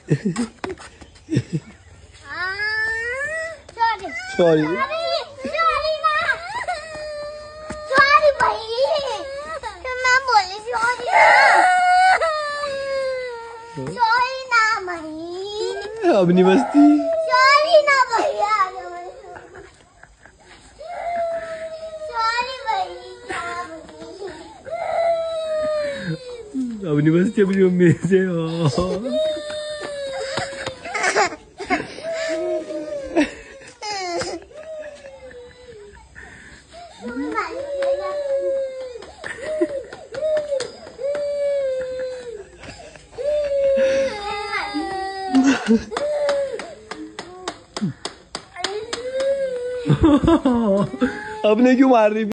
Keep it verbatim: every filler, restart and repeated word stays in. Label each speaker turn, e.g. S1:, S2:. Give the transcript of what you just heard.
S1: Sorry अब नहीं बसती।
S2: सॉरी ना भैया, सॉरी भैया,
S1: अब नहीं बसती अपनी मम्मी से। अपने क्यों मार रही